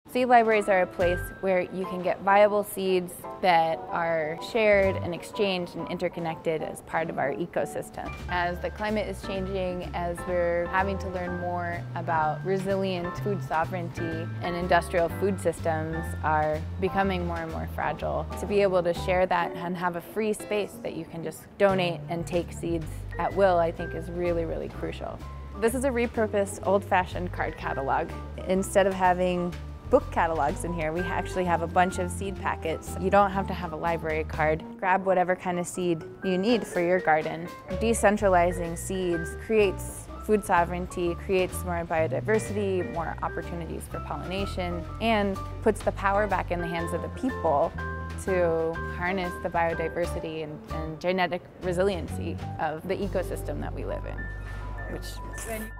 Seed libraries are a place where you can get viable seeds that are shared and exchanged and interconnected as part of our ecosystem. As the climate is changing, as we're having to learn more about resilient food sovereignty and industrial food systems are becoming more and more fragile, to be able to share that and have a free space that you can just donate and take seeds at will, I think is really, really crucial. This is a repurposed old-fashioned card catalog. Instead of having book catalogs in here, we actually have a bunch of seed packets. You don't have to have a library card. Grab whatever kind of seed you need for your garden. Decentralizing seeds creates food sovereignty, creates more biodiversity, more opportunities for pollination, and puts the power back in the hands of the people to harness the biodiversity and genetic resiliency of the ecosystem that we live in.